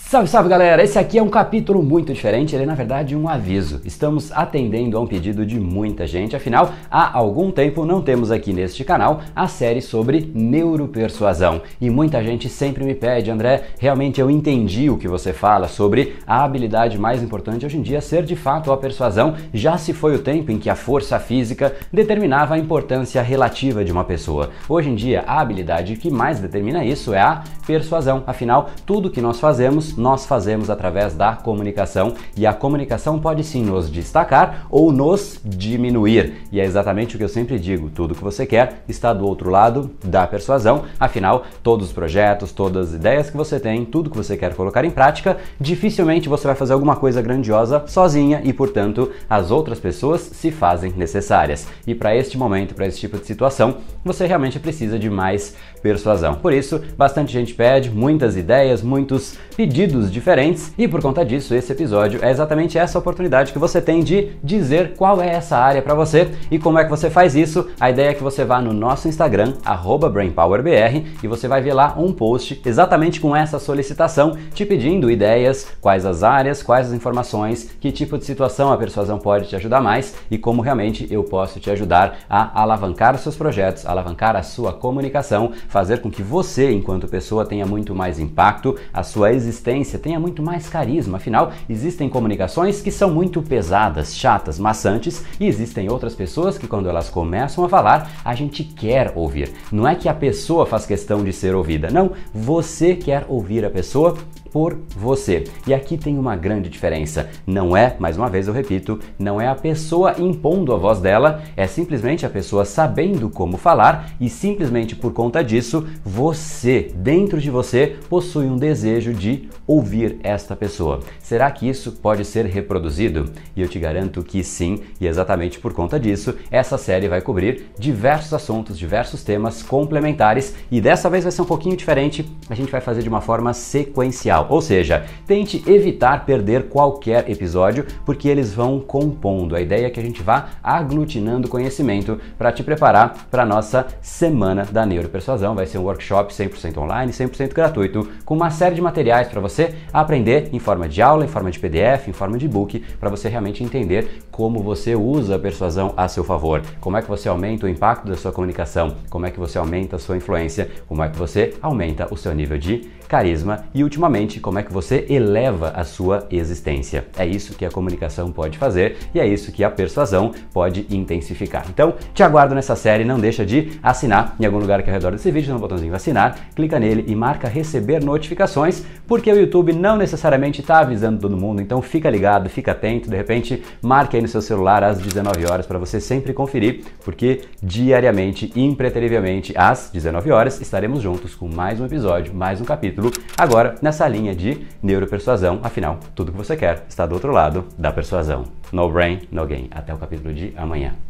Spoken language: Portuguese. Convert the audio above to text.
Salve, salve galera! Esse aqui é um capítulo muito diferente, ele é na verdade um aviso. Estamos atendendo a um pedido de muita gente, afinal, há algum tempo não temos aqui neste canal a série sobre neuropersuasão. E muita gente sempre me pede, André, realmente eu entendi o que você fala sobre a habilidade mais importante hoje em dia ser de fato a persuasão. Já se foi o tempo em que a força física determinava a importância relativa de uma pessoa. Hoje em dia, a habilidade que mais determina isso é a persuasão. Afinal, tudo que nós fazemos através da comunicação e a comunicação pode sim nos destacar ou nos diminuir. E é exatamente o que eu sempre digo, tudo que você quer está do outro lado da persuasão. Afinal, todos os projetos, todas as ideias que você tem, tudo que você quer colocar em prática, dificilmente você vai fazer alguma coisa grandiosa sozinha e, portanto, as outras pessoas se fazem necessárias. E para este momento, para esse tipo de situação, você realmente precisa de mais persuasão. Por isso, bastante gente pede, muitas ideias, muitos pedidos diferentes e por conta disso esse episódio é exatamente essa oportunidade que você tem de dizer qual é essa área para você e como é que você faz isso. A ideia é que você vá no nosso Instagram, @brainpowerbr, e você vai ver lá um post exatamente com essa solicitação, te pedindo ideias, quais as áreas, quais as informações, que tipo de situação a persuasão pode te ajudar mais e como realmente eu posso te ajudar a alavancar os seus projetos, alavancar a sua comunicação, fazer com que você, enquanto pessoa, tenha muito mais impacto, a sua existência tenha muito mais carisma. Afinal, existem comunicações que são muito pesadas, chatas, maçantes, e existem outras pessoas que quando elas começam a falar, a gente quer ouvir. Não é que a pessoa faz questão de ser ouvida, não, você quer ouvir a pessoa por você. E aqui tem uma grande diferença. Não é, mais uma vez eu repito, não é a pessoa impondo a voz dela, é simplesmente a pessoa sabendo como falar e simplesmente por conta disso, você, dentro de você, possui um desejo de ouvir esta pessoa. Será que isso pode ser reproduzido? E eu te garanto que sim, e exatamente por conta disso, essa série vai cobrir diversos assuntos, diversos temas complementares e dessa vez vai ser um pouquinho diferente, a gente vai fazer de uma forma sequencial. Ou seja, tente evitar perder qualquer episódio, porque eles vão compondo. A ideia é que a gente vá aglutinando conhecimento para te preparar para a nossa Semana da Neuropersuasão. Vai ser um workshop 100% online, 100% gratuito, com uma série de materiais para você aprender em forma de aula, em forma de PDF, em forma de e-book, para você realmente entender como você usa a persuasão a seu favor, como é que você aumenta o impacto da sua comunicação, como é que você aumenta a sua influência, como é que você aumenta o seu nível de carisma e, ultimamente, como é que você eleva a sua existência. É isso que a comunicação pode fazer e é isso que a persuasão pode intensificar. Então, te aguardo nessa série, não deixa de assinar em algum lugar aqui ao redor desse vídeo, no botãozinho assinar, clica nele e marca receber notificações, porque o YouTube não necessariamente está avisando todo mundo, então fica ligado, fica atento, de repente marque aí no seu celular às 19 horas para você sempre conferir, porque diariamente, impreterivelmente, às 19 horas, estaremos juntos com mais um episódio, mais um capítulo, agora nessa linha de neuropersuasão. Afinal, tudo que você quer está do outro lado da persuasão. No brain, no gain. Até o capítulo de amanhã.